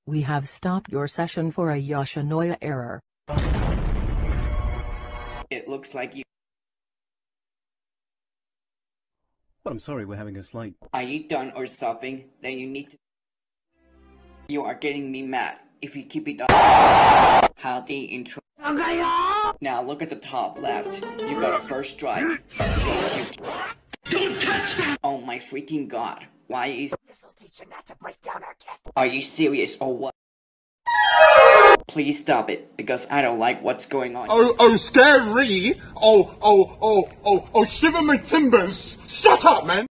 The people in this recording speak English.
We have stopped your session for a Yoshinoya error. It looks like you. But I'm sorry, we're having a slight... Are you done or something? Then you need to. You are getting me mad. If you keep it up. How the intro. Now look at the top left. You got a first strike. Don't touch that! Oh my freaking god. Why is this'll teach you not to break down our cat? Are you serious or what? Please stop it, because I don't like what's going on. Oh, scary! Oh, shiver my timbers! Shut up, man!